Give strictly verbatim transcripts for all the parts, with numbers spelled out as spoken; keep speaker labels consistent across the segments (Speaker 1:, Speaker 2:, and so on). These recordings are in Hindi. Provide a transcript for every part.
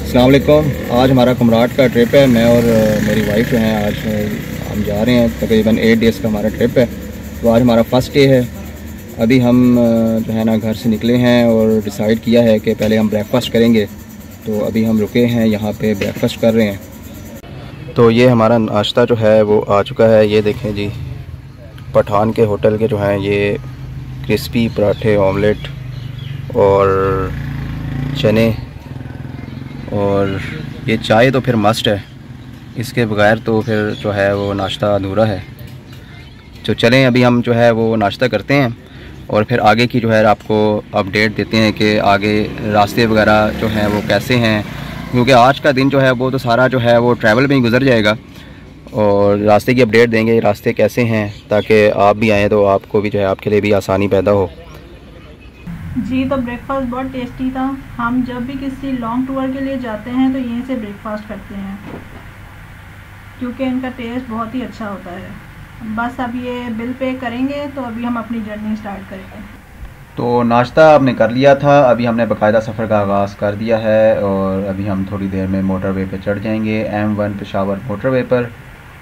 Speaker 1: अस्सलाम वालेकुम। आज हमारा कुमराट का ट्रिप है। मैं और मेरी वाइफ जो हैं आज हम जा रहे हैं। तकरीबन एट डेज़ का हमारा ट्रिप है। तो आज हमारा फ़र्स्ट डे है। अभी हम जो है ना घर से निकले हैं और डिसाइड किया है कि पहले हम ब्रेकफ़ास्ट करेंगे। तो अभी हम रुके हैं यहाँ पे, ब्रेकफ़ास्ट कर रहे हैं। तो ये हमारा नाश्ता जो है वो आ चुका है। ये देखें जी, पठान के होटल के जो हैं ये क्रिस्पी पराठे, ऑमलेट और चने, और ये चाय तो फिर मस्ट है, इसके बगैर तो फिर जो है वो नाश्ता अधूरा है। तो चलें अभी हम जो है वो नाश्ता करते हैं और फिर आगे की जो है आपको अपडेट देते हैं कि आगे रास्ते वगैरह जो हैं वो कैसे हैं, क्योंकि आज का दिन जो है वो तो सारा जो है वो ट्रैवल में ही गुजर जाएगा और रास्ते की अपडेट देंगे, रास्ते कैसे हैं, ताकि आप भी आएँ तो आपको भी जो है आपके लिए भी आसानी पैदा हो।
Speaker 2: जी, तो ब्रेकफास्ट बहुत टेस्टी था। हम जब भी किसी लॉन्ग टूर के लिए जाते हैं तो यहीं से ब्रेकफास्ट करते हैं, क्योंकि इनका टेस्ट बहुत ही अच्छा होता है। बस अब ये बिल पे करेंगे तो अभी हम अपनी जर्नी स्टार्ट करेंगे। तो
Speaker 1: नाश्ता आपने कर लिया था, अभी हमने बाकायदा सफ़र का आगाज़ कर दिया है और अभी हम थोड़ी देर में मोटरवे पे चढ़ जाएंगे, एम वन पेशावर मोटरवे पर।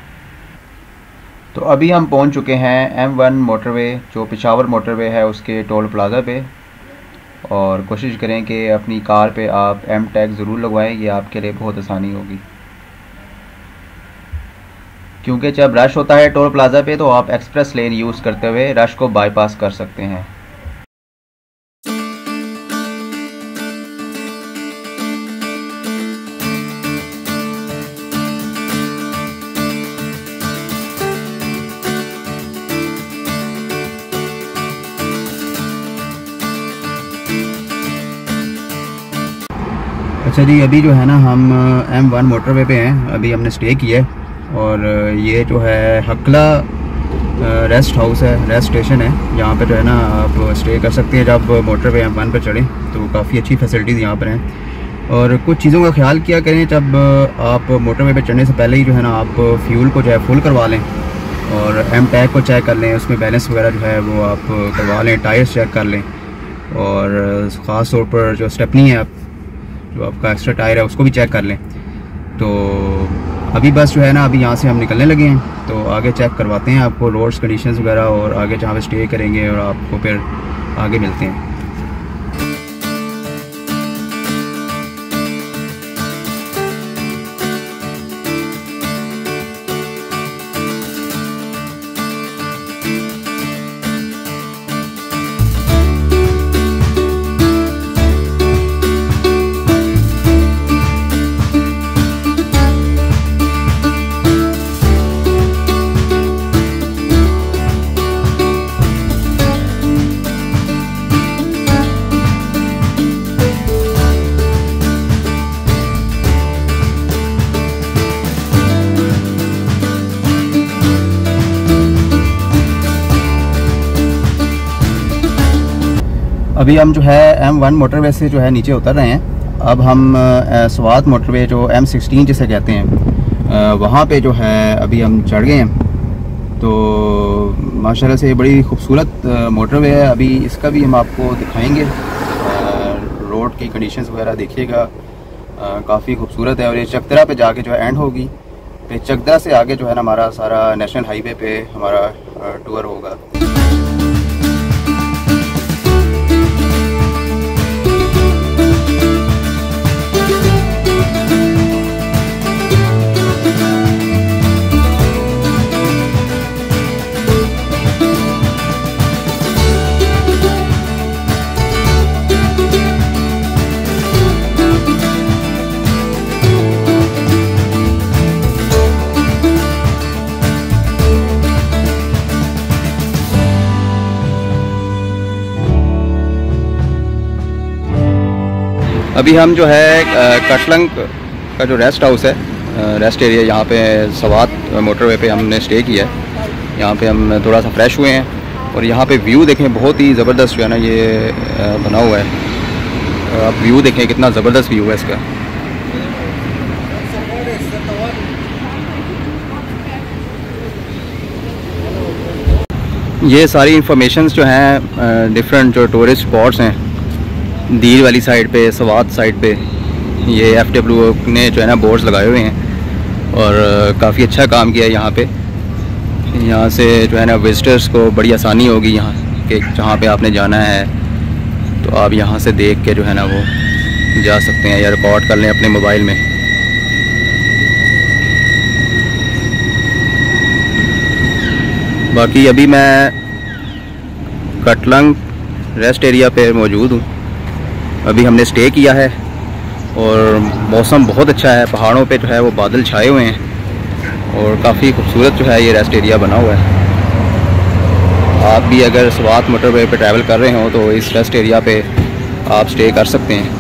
Speaker 1: तो अभी हम पहुंच चुके हैं एम वन मोटरवे, जो पेशावर मोटरवे है उसके टोल प्लाज़ा पे। और कोशिश करें कि अपनी कार पे आप एम टैग ज़रूर लगवाएं, ये आपके लिए बहुत आसानी होगी, क्योंकि जब रश होता है टोल प्लाज़ा पे तो आप एक्सप्रेस लेन यूज़ करते हुए रश को बाईपास कर सकते हैं। अच्छा जी, अभी जो है ना हम एम वन मोटरवे पे हैं। अभी हमने स्टे किया है और ये जो है हकला रेस्ट हाउस है, रेस्ट स्टेशन है, यहाँ पे जो है ना आप स्टे कर सकते हैं जब मोटरवे एम वन पर चढ़ें। तो काफ़ी अच्छी फैसिलिटीज़ यहाँ पर हैं। और कुछ चीज़ों का ख्याल किया करें, जब आप मोटरवे पे चढ़ने से पहले ही जो है ना आप फ्यूल को जो है फुल करवा लें और एम टैग को चेक कर लें, उसमें बैलेंस वगैरह जो है वो आप करवा लें, टायर्स चेक कर लें, और ख़ास तौर पर जो स्टेपनी है, जो आपका एक्स्ट्रा टायर है, उसको भी चेक कर लें। तो अभी बस जो है ना अभी यहाँ से हम निकलने लगे हैं, तो आगे चेक करवाते हैं आपको रोड्स कंडीशंस वगैरह और आगे जहाँ पे स्टे करेंगे, और आपको फिर आगे मिलते हैं। अभी हम जो है एम वन मोटरवे से जो है नीचे उतर रहे हैं। अब हम स्वात मोटरवे, जो एम सिक्सटीन जिसे कहते हैं, वहाँ पे जो है अभी हम चढ़ गए हैं। तो माशाल्लाह से बड़ी खूबसूरत मोटरवे है। अभी इसका भी हम आपको दिखाएंगे, रोड की कंडीशंस वगैरह देखिएगा, काफ़ी खूबसूरत है। और ये चकदरा पे जाके जो है एंड होगी, फिर चकदरा से आगे जो है ना हमारा सारा नेशनल हाईवे पे हमारा टूर होगा। अभी हम जो है कटलंग का जो रेस्ट हाउस है, रेस्ट एरिया, यहाँ पे स्वात मोटरवे पे हमने स्टे किया है। यहाँ पे हम थोड़ा सा फ्रेश हुए हैं और यहाँ पे व्यू देखें, बहुत ही ज़बरदस्त जो है ना ये बना हुआ है। आप व्यू देखें, कितना ज़बरदस्त व्यू है इसका। ये सारी इंफॉर्मेशंस जो हैं डिफरेंट जो टूरिस्ट स्पॉट्स हैं, दीर वाली साइड पे, स्वात साइड पे, ये एफ डब्ल्यू ने जो है ना बोर्ड्स लगाए हुए हैं और काफ़ी अच्छा काम किया है यहाँ पे। यहाँ से जो है ना विज़िटर्स को बड़ी आसानी होगी यहाँ के, जहाँ पे आपने जाना है तो आप यहाँ से देख के जो है ना वो जा सकते हैं या रिकॉर्ड कर लें अपने मोबाइल में। बाकी अभी मैं कटलंग रेस्ट एरिया पे मौजूद हूँ। अभी हमने स्टे किया है और मौसम बहुत अच्छा है, पहाड़ों पे जो है वो बादल छाए हुए हैं और काफ़ी खूबसूरत जो है ये रेस्ट एरिया बना हुआ है। आप भी अगर स्वात मोटरवे पे ट्रैवल कर रहे हो तो इस रेस्ट एरिया पे आप स्टे कर सकते हैं।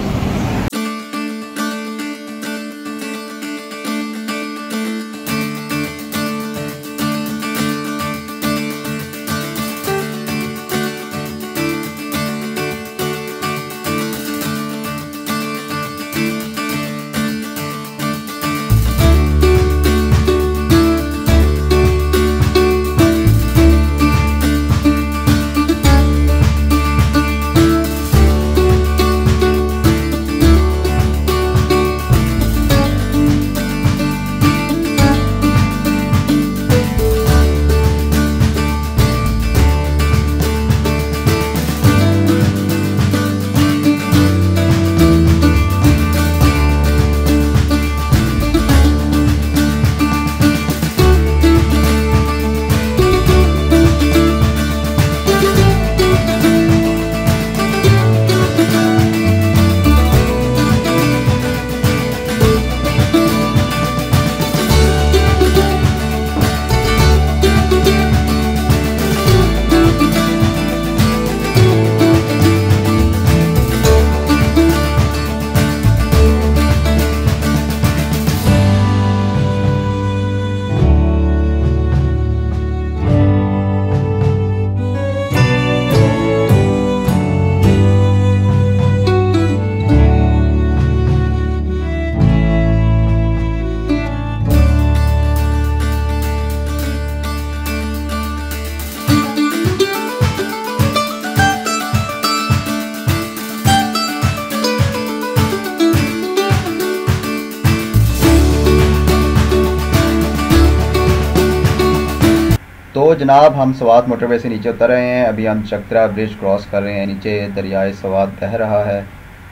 Speaker 1: तो जनाब हम स्वात मोटरवे से नीचे उतर रहे हैं। अभी हम चक्रा ब्रिज क्रॉस कर रहे हैं। नीचे दरियाए स्वात बह रहा है।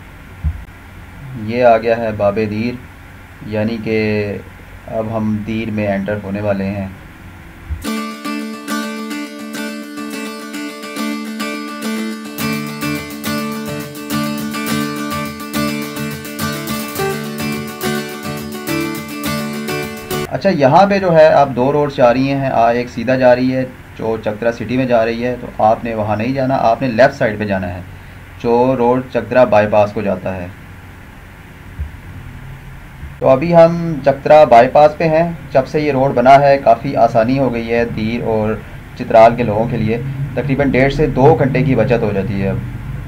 Speaker 1: ये आ गया है बाबे दीर, यानी कि अब हम दीर में एंटर होने वाले हैं। अच्छा, यहाँ पे जो है आप दो रोड जा रही हैं। आ एक सीधा जा रही है जो चकदरा सिटी में जा रही है, तो आपने वहाँ नहीं जाना, आपने लेफ़्ट साइड पे जाना है जो रोड चकदरा बाईपास को जाता है। तो अभी हम चकदरा बाईपास पे हैं। जब से ये रोड बना है काफ़ी आसानी हो गई है दीर और चित्राल के लोगों के लिए। तकरीबन डेढ़ से दो घंटे की बचत हो जाती है अब।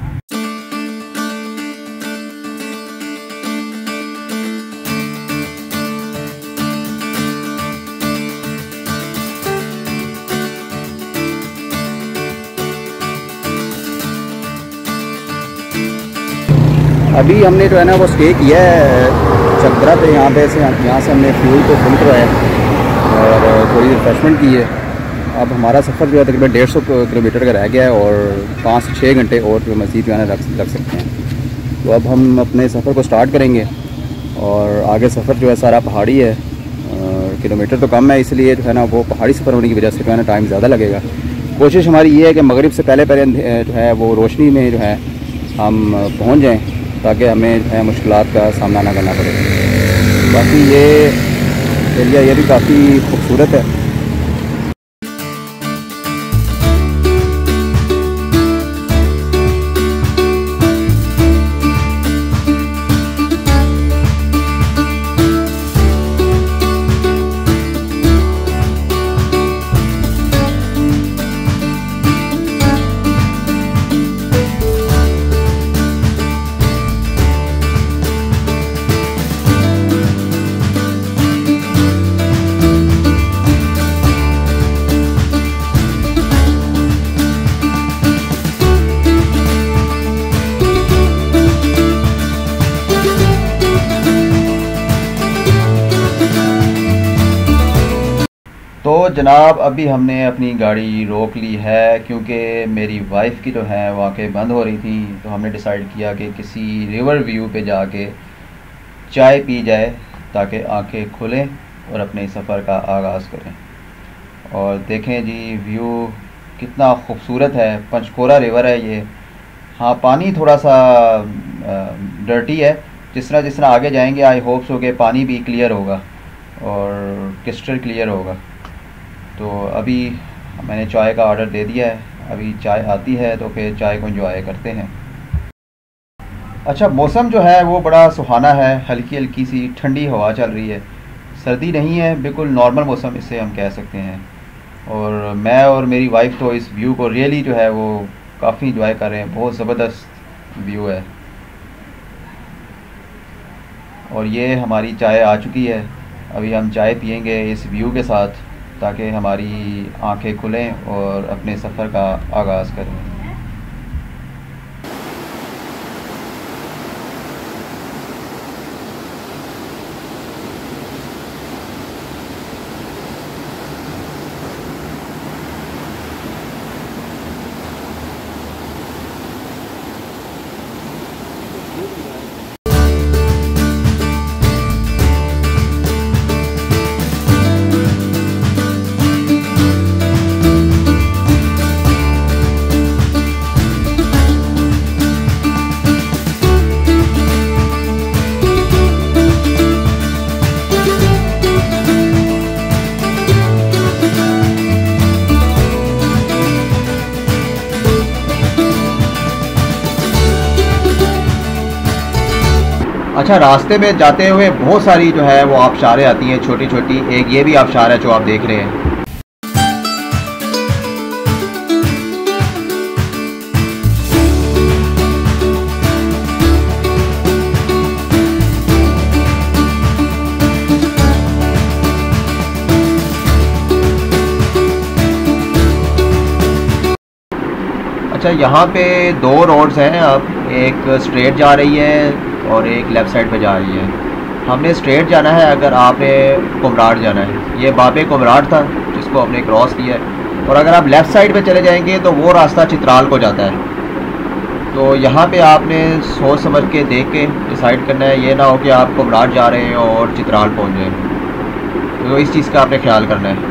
Speaker 1: अभी हमने जो है ना वो स्टे किया है चकदरा पे। यहाँ पे से यहाँ से हमने फ्यूल को फुल करवाया और थोड़ी रिफ्रेशमेंट की है। अब हमारा सफ़र जो है तकरीबन डेढ़ सौ किलोमीटर का रह गया है और पाँच से छः घंटे और जो मज़ीद जो है ना रख रख सकते हैं। तो अब हम अपने सफ़र को स्टार्ट करेंगे और आगे सफ़र जो है सारा पहाड़ी है और किलोमीटर तो कम है, इसलिए जो है ना वो पहाड़ी सफ़र होने की वजह से जो है ना टाइम ज़्यादा लगेगा। कोशिश हमारी ये है कि मगरिब से पहले पहले जो है वो रोशनी में जो है हम पहुँच जाएँ ताकि हमें जो है मुश्किलात का सामना ना करना पड़े। बाकी ये एरिया ये भी काफ़ी खूबसूरत है। जनाब अभी हमने अपनी गाड़ी रोक ली है क्योंकि मेरी वाइफ की जो है वो आंखें बंद हो रही थी, तो हमने डिसाइड किया कि किसी रिवर व्यू पे जाके चाय पी जाए ताकि आंखें खुलें और अपने सफ़र का आगाज़ करें। और देखें जी व्यू कितना खूबसूरत है। पंचकोरा रिवर है ये। हाँ, पानी थोड़ा सा डर्टी है। जिस तरह जिस तरह आगे जाएंगे आई होप्स हो कि पानी भी क्लियर होगा और क्रिस्टल क्लियर होगा। तो अभी मैंने चाय का ऑर्डर दे दिया है, अभी चाय आती है तो फिर चाय को एंजॉय करते हैं। अच्छा, मौसम जो है वो बड़ा सुहाना है, हल्की हल्की सी ठंडी हवा चल रही है, सर्दी नहीं है, बिल्कुल नॉर्मल मौसम इसे हम कह सकते हैं। और मैं और मेरी वाइफ तो इस व्यू को रियली जो है वो काफ़ी इंजॉय कर रहे हैं। बहुत ज़बरदस्त व्यू है। और ये हमारी चाय आ चुकी है, अभी हम चाय पियेंगे इस व्यू के साथ ताकि हमारी आंखें खुलें और अपने सफ़र का आगाज़ करें। अच्छा, रास्ते में जाते हुए बहुत सारी जो है वो आबशारें आती हैं छोटी छोटी। एक ये भी आबशार है जो आप देख रहे हैं। अच्छा, यहाँ पे दो रोड्स हैं, अब एक स्ट्रेट जा रही है और एक लेफ़्ट साइड पे जा रही है। हमने स्ट्रेट जाना है अगर आपने कुमराट जाना है। ये बाबे कुमराट था जिसको हमने क्रॉस किया है। और अगर आप लेफ़्ट साइड पे चले जाएंगे तो वो रास्ता चित्राल को जाता है। तो यहाँ पे आपने सोच समझ के देख के डिसाइड करना है, ये ना हो कि आप कुमराट जा रहे हैं और चित्राल पहुँच जाएँ। तो इस चीज़ का आपने ख्याल करना है।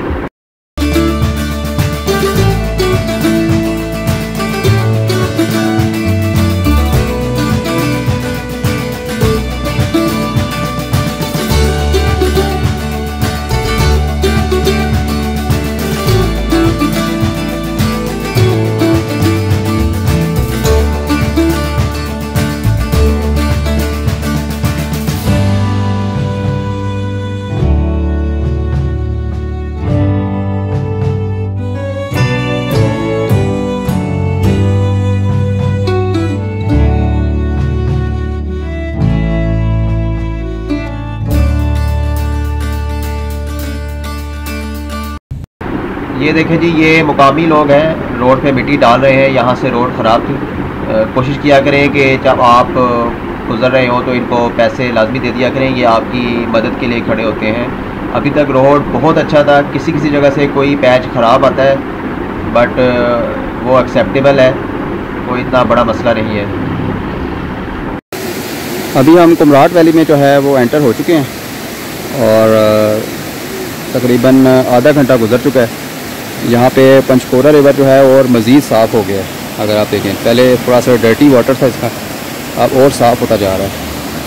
Speaker 1: ये देखें जी, ये मुकामी लोग हैं, रोड पे मिट्टी डाल रहे हैं। यहाँ से रोड ख़राब थी। कोशिश किया करें कि जब आप गुज़र रहे हो तो इनको पैसे लाजमी दे दिया करें, ये आपकी मदद के लिए खड़े होते हैं। अभी तक रोड बहुत अच्छा था, किसी किसी जगह से कोई पैच ख़राब आता है बट वो एक्सेप्टेबल है, कोई इतना बड़ा मसला नहीं है। अभी हम कुमराट वैली में जो है वो एंटर हो चुके हैं और तकरीबन आधा घंटा गुजर चुका है। यहाँ पे पंचकोरा रिवर जो है और मज़ीद साफ़ हो गया है। अगर आप देखें, पहले थोड़ा सा डर्टी वाटर था इसका, अब और साफ़ होता जा रहा है।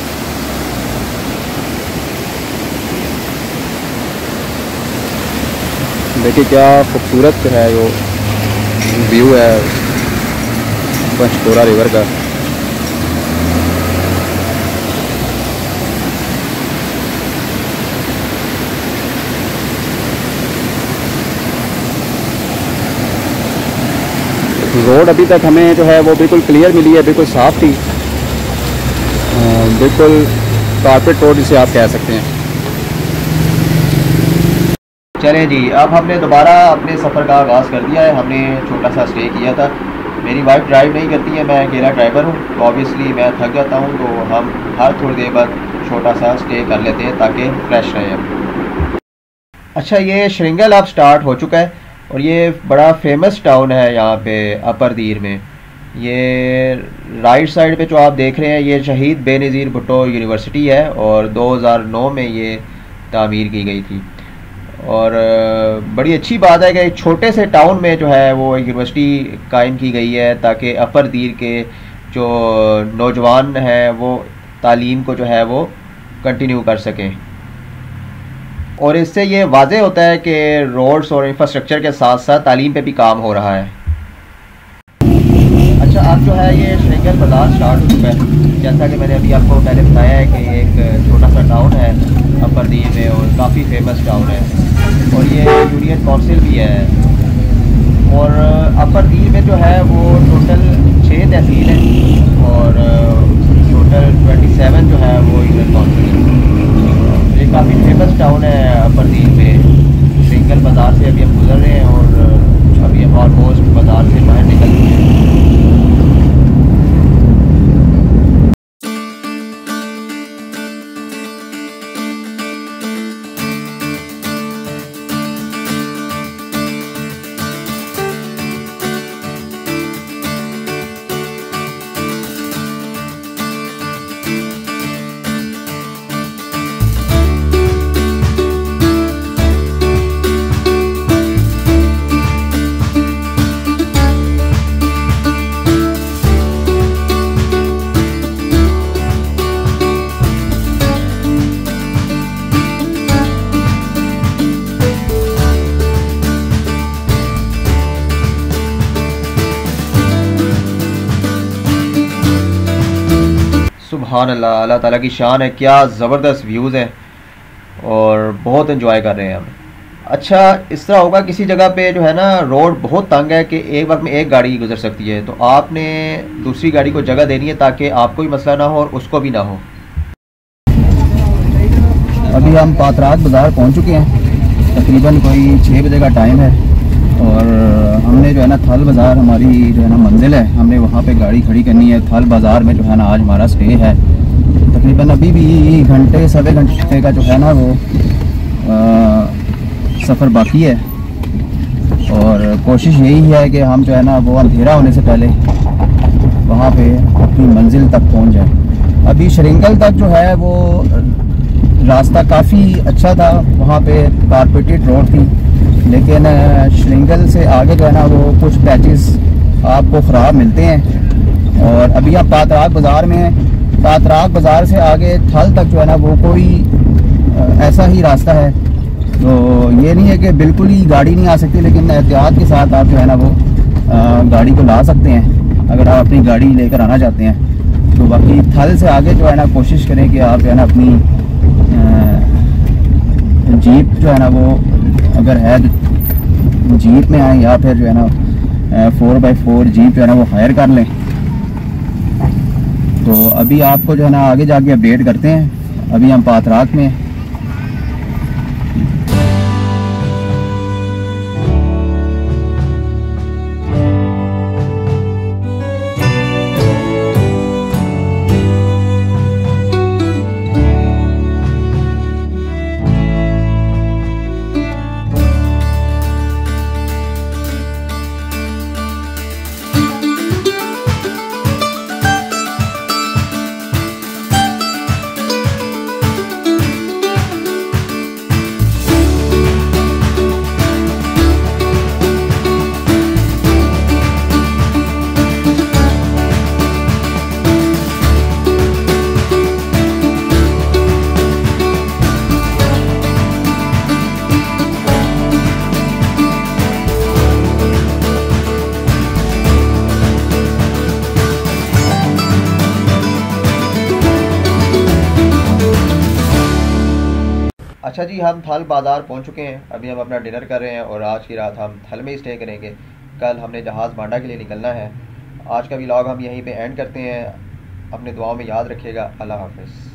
Speaker 1: देखिए क्या खूबसूरत है वो व्यू है पंचकोरा रिवर का। रोड अभी तक हमें जो है वो बिल्कुल क्लियर मिली है, बिल्कुल साफ़ थी, बिल्कुल कारपेट रोड जिसे आप कह सकते हैं। चलें जी, अब हमने दोबारा अपने सफ़र का आगाज़ कर दिया है। हमने छोटा सा स्टे किया था। मेरी वाइफ ड्राइव नहीं करती है, मैं अकेला ड्राइवर हूँ, तो ऑब्वियसली मैं थक जाता हूँ, तो हम हर थोड़ी देर बाद छोटा सा स्टे कर लेते हैं ताकि फ्रेश रहे हम। अच्छा, ये श्रृंगल अब स्टार्ट हो चुका है और ये बड़ा फेमस टाउन है यहाँ पे अपर दीर में। ये राइट साइड पे जो आप देख रहे हैं ये शहीद बेनज़ीर भुट्टो यूनिवर्सिटी है और दो हज़ार नौ में ये तामीर की गई थी। और बड़ी अच्छी बात है कि एक छोटे से टाउन में जो है वो यूनिवर्सिटी कायम की गई है ताकि अपर दीर के जो नौजवान हैं वो तालीम को जो है वो कंटिन्यू कर सकें। और इससे ये वाज़े होता है कि रोड्स और इंफ्रास्ट्रक्चर के साथ साथ तालीम पे भी काम हो रहा है। अच्छा, अब जो है ये श्रृंगल बाज़ार स्टार्ट हो चुका है। जैसा कि मैंने अभी आपको पहले बताया है कि एक छोटा सा टाउन है अपर दीर में और काफ़ी फेमस टाउन है और ये यूनियन काउंसिल भी है। और अपर दीर में जो है वो टोटल छः तहसील हैं और टोटल ट्वेंटी सेवन जो है वो यूनियन काउंसिल है। ये काफ़ी फेमस टाउन है अपर दीर में। श्रृंगल बाज़ार से अभी हम गुजर रहे हैं और अभी हम ऑलमोस्ट बाज़ार से बाहर निकल चुके हैं। सुभान अल्लाह, अल्लाह ताला की शान है, क्या ज़बरदस्त व्यूज़ है और बहुत एंजॉय कर रहे हैं हम। अच्छा, इस तरह होगा किसी जगह पे जो है ना रोड बहुत तंग है कि एक वक्त में एक गाड़ी गुजर सकती है, तो आपने दूसरी गाड़ी को जगह देनी है ताकि आपको भी मसला ना हो और उसको भी ना हो। अभी हम पातरात बाज़ार पहुंच चुके हैं, तकरीबन कोई छः बजे का टाइम है और हमने जो है ना थल बाज़ार हमारी जो है ना मंजिल है, हमने वहाँ पे गाड़ी खड़ी करनी है। थल बाज़ार में जो है ना आज हमारा स्टे है। तकरीबन अभी भी घंटे सवा घंटे का जो है ना वो सफ़र बाकी है और कोशिश यही है कि हम जो है ना वो अंधेरा होने से पहले वहाँ पे अपनी मंजिल तक पहुँच जाए। अभी श्रृंगल तक जो है वो रास्ता काफ़ी अच्छा था, वहाँ पे कारपेटेड रोड थी, लेकिन श्रृंगल से आगे जो है ना वो कुछ पैचेस आपको ख़राब मिलते हैं। और अभी आप पातराक बाज़ार में हैं, पातराक बाज़ार से आगे थल तक जो है ना वो कोई ऐसा ही रास्ता है। तो ये नहीं है कि बिल्कुल ही गाड़ी नहीं आ सकती, लेकिन एहतियात के साथ आप जो है ना वो गाड़ी को ला सकते हैं अगर आप अपनी गाड़ी लेकर आना चाहते हैं। तो बाकी थल से आगे जो है ना कोशिश करें कि आप जो है ना अपनी जीप जो है ना वो अगर है जीप में आए या फिर जो है ना फोर बाई फोर जीप जो है ना वो हायर कर लें। तो अभी आपको जो है ना आगे जाके अपडेट करते हैं। अभी हम पातराक में अच्छा जी, हम थल बाज़ार पहुंच चुके हैं। अभी हम अपना डिनर कर रहे हैं और आज की रात हम थल में ही स्टे करेंगे। कल हमने जहाज़ बांडा के लिए निकलना है। आज का व्लॉग हम यहीं पे एंड करते हैं। अपने दुआओं में याद रखिएगा। अल्लाह हाफ़िज़।